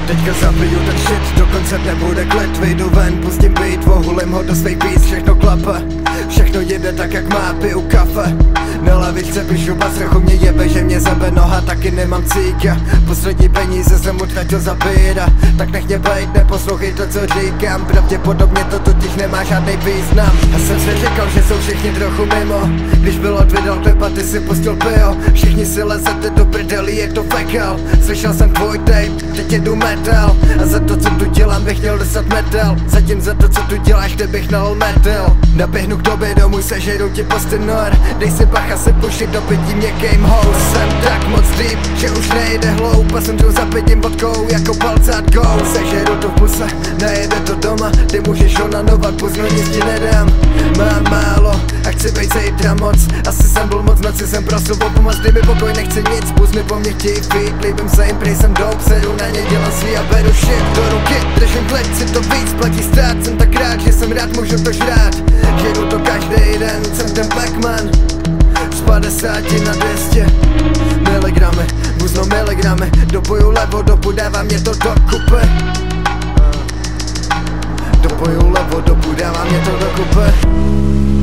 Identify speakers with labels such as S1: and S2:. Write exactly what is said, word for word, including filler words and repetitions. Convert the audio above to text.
S1: Teďka zabiju ten shit, dokonce nebude klid. Vyjdu ven, pustím beat, vohulím ho do svých beats. Všechno klape, všechno jede tak jak má, piju kafe. Na lavičce píšu bas, trochu mě jebe, že mě zebe noha, taky nemám cíka. Poslední peníze jsem utratil za bíra, tak nech mě bejt, neposlouchej to, co říkám. Pravděpodobně to totiž nemá žádný význam. A jsem si říkal, že jsou všichni trochu mimo. Když byl odvydal klip a ty si pustil pijo. Všichni si lezete do prdeli, je to fekal. Slyšel jsem tvůj tape, teď jedu metal. A za to, co tu dělám, bych měl dostat metal. Zatím za to, co tu děláš, ty bych nalil metal. Naběhnu k tobě domů, sežeru ti posty nor. Dej si bacha, se pušit do pití měkkým house. Jsem tak moc deep, že už nejde hloub. A jsem tu za pitím vodkou, jako palcát go. Sežeru to v puse, nejede to doma. Ty můžeš onanovat, pozno nic ti nedám. Mám málo a chci bejt zítra moc. Asi jsem byl moc noci, jsem prosil o pomoc. Dej mi pokoj, nechci nic, pust mi po mně chtějí feed. Líbím se jim, prý jsem dope, sedu na ně, dělám svý a beru shit do ruky. Držím klid, si to víc, platí stát. Jsem tak rád, že jsem rád, můžu to žrát. Žeru to každý den, jsem ten Pac-Man. Z padesáti na dvě stě miligramy, buzno miligramy. Dopoju levo, dobu dává mě to do kupy. Dopoju levo, dobu dává mě to do kupy.